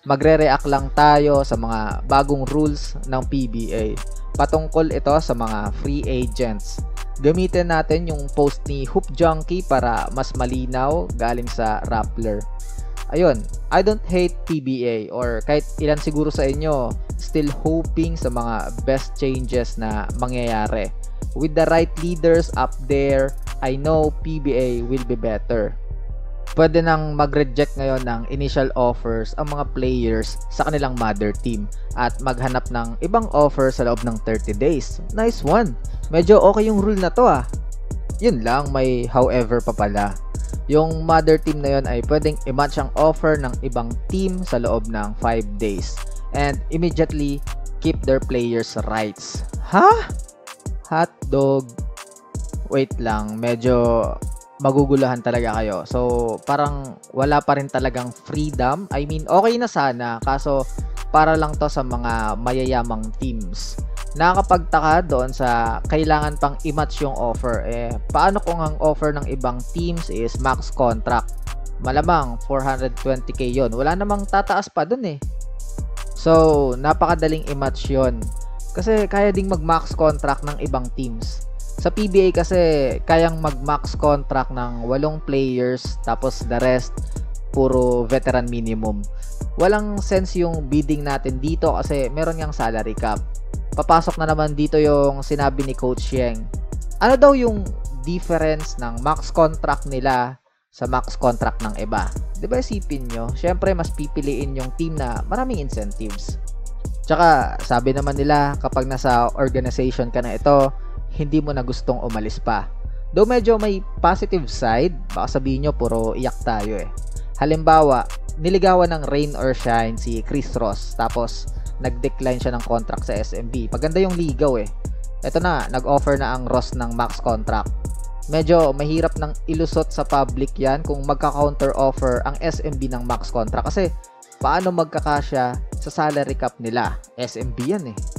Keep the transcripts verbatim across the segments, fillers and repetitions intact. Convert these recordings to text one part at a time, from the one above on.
magre-react lang tayo sa mga bagong rules ng P B A. Patungkol ito sa mga free agents. Gamitin natin yung post ni Hoop Junkie para mas malinaw galing sa Rappler. Ayun, I don't hate P B A or kahit ilan siguro sa inyo still hoping sa mga best changes na mangyayari. With the right leaders up there, I know P B A will be better. Pwede nang mag-reject ngayon ng initial offers ang mga players sa kanilang mother team at maghanap ng ibang offer sa loob ng thirty days. Nice one! Medyo okay yung rule na to ah. Yun lang, may however pa pala. Yung mother team na yun ay pwedeng i-match ang offer ng ibang team sa loob ng five days and immediately keep their players' rights. Ha? Hotdog. Wait lang, medyo magugulahan talaga kayo. So, parang wala pa rin talagang freedom. I mean, okay na sana, kaso para lang to sa mga mayayamang teams. Nakakapagtaka doon sa kailangan pang i-match yung offer. Eh, paano kung ang offer ng ibang teams is max contract? Malamang four hundred twenty K yon. Wala namang tataas pa doon eh. So, napakadaling i-match yon. Kasi kaya ding mag-max contract ng ibang teams. Sa P B A kasi, kayang mag-max contract ng walong players, tapos the rest, puro veteran minimum. Walang sense yung bidding natin dito kasi meron ngang salary cap. Papasok na naman dito yung sinabi ni Coach Yeng. Ano daw yung difference ng max contract nila sa max contract ng iba? Diba isipin nyo? Syempre, mas pipiliin yung team na maraming incentives. Tsaka, sabi naman nila, kapag nasa organization ka na ito, hindi mo na gustong umalis pa. Though medyo may positive side, baka sabihin nyo puro iyak tayo eh. Halimbawa, niligawan ng rain or shine si Chris Ross, tapos nag-decline siya ng contract sa S M B. Paganda yung ligaw eh. Ito na, nag-offer na ang Ross ng max contract. Medyo mahirap nang ilusot sa public yan kung magka-counter offer ang S M B ng max contract. Kasi paano magkakasya sa salary cap nila? S M B yan eh.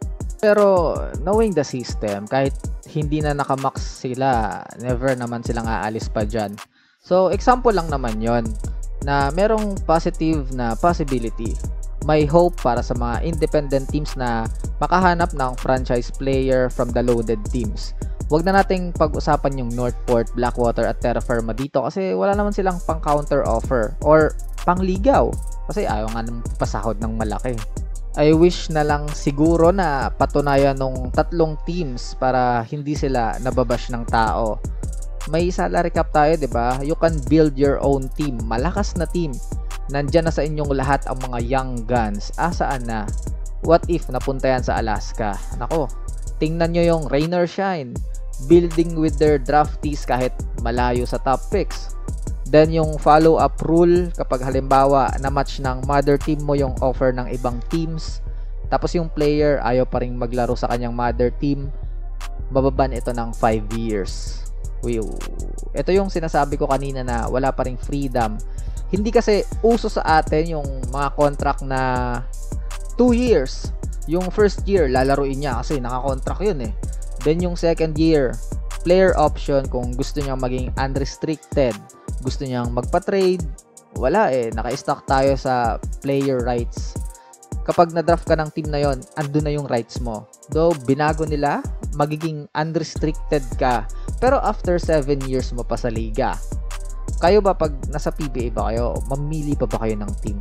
Pero knowing the system, kahit hindi na nakamax sila, never naman silang aalis pa dyan. So example lang naman yon na merong positive na possibility. May hope para sa mga independent teams na makahanap ng franchise player from the loaded teams. Huwag na nating pag-usapan yung Northport, Blackwater at Terra Firma dito kasi wala naman silang pang counter offer or pangligaw kasi ayaw nga ng pasahod ng malaki. I wish na lang siguro na patunayan ng tatlong teams para hindi sila nababash ng tao. May salary cap tayo, 'di ba? You can build your own team, malakas na team. Nandiyan na sa inyong lahat ang mga young guns. Asaan na? What if napunta yan sa Alaska? Nako, tingnan nyo yung rain or shine. Building with their draftees kahit malayo sa top picks. Then yung follow-up rule, kapag halimbawa na-match ng mother team mo yung offer ng ibang teams, tapos yung player ayaw pa rin maglaro sa kanyang mother team, mababan ito ng five years. Wow. Ito yung sinasabi ko kanina na wala pa ring freedom. Hindi kasi uso sa atin yung mga contract na two years. Yung first year, lalaruin niya kasi naka-contract yun eh. Then yung second year, player option kung gusto niyang maging unrestricted, gusto niyang magpa-trade, wala eh, naka-stock tayo sa player rights. Kapag na-draft ka ng team na yon, andun na yung rights mo. Though binago nila, magiging unrestricted ka. Pero after seven years mo pa sa liga. Kayo ba pag nasa P B A ba kayo, mamili pa ba kayo ng team?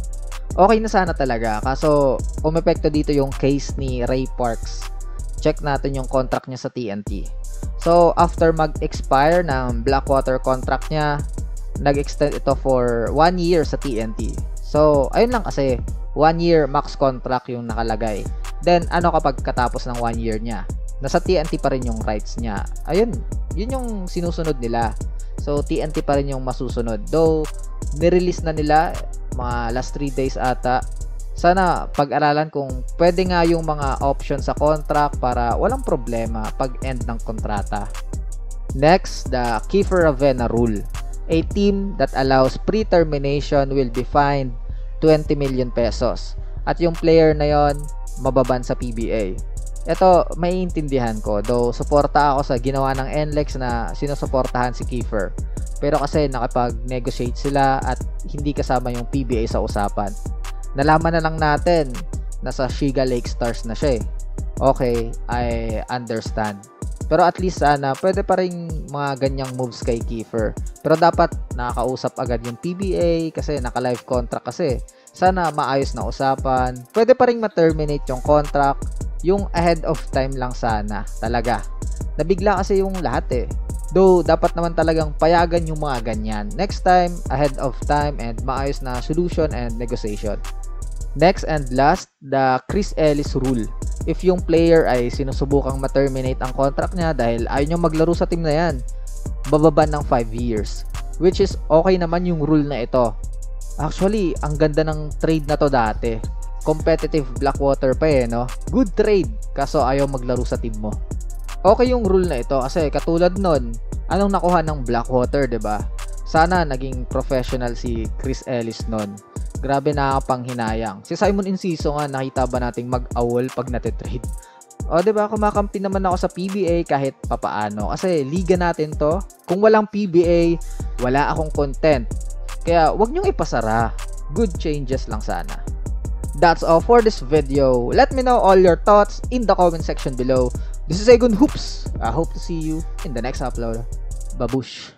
Okay na sana talaga, kaso umepekto dito yung case ni Ray Parks. Check natin yung contract niya sa T N T. So, after mag-expire ng Blackwater contract niya, nag-extend ito for one year sa T N T. So, ayun lang kasi, one year max contract yung nakalagay. Then, ano kapag katapos ng one year niya? Nasa T N T pa rin yung rights niya. Ayun, yun yung sinusunod nila. So, T N T pa rin yung masusunod. Though, nirelease na nila, mga last three days ata. Sana pag-aralan kung pwede nga yung mga options sa contract para walang problema pag end ng kontrata. Next, the Kiefer Ravena rule. A team that allows pre-termination will be fined twenty million pesos. At yung player na yon, mababan sa P B A. Ito, maiintindihan ko. Though, suporta ako sa ginawa ng N L E X na sinusuportahan si Kiefer. Pero kasi nakapag-negotiate sila at hindi kasama yung P B A sa usapan. Nalaman na lang natin na sa Shiga Lake Stars na siya eh. Okay, I understand. Pero at least sana, pwede pa rin mga ganyang moves kay Kiefer. Pero dapat nakakausap agad yung P B A kasi naka-live contract kasi. Sana maayos na usapan. Pwede pa rin ma-terminate yung contract. Yung ahead of time lang sana. Talaga. Nabigla kasi yung lahat eh. Though, dapat naman talagang payagan yung mga ganyan. Next time, ahead of time and maayos na solution and negotiation. Next and last, the Chris Ellis rule. If yung player ay sinusubukang ma-terminate ang contract niya dahil ayaw niyang maglaro sa team na yan, bababan ng five years. Which is okay naman yung rule na ito. Actually, ang ganda ng trade na to dati. Competitive Blackwater pa eh, no? Good trade, kaso ayaw maglaro sa team mo. Okay yung rule na ito kasi katulad nun, anong nakuha ng Blackwater, 'di ba? Sana naging professional si Chris Ellis nun. Grabe, nakakapanghinayang. Si Simon Enciso nga, nakita ba nating mag-awol pag natitrade? O, diba, kumakampi naman ako sa P B A kahit papaano. Kasi liga natin to. Kung walang P B A, wala akong content. Kaya, wag nyong ipasara. Good changes lang sana. That's all for this video. Let me know all your thoughts in the comment section below. This is Egon Hoops. I hope to see you in the next upload. Babush!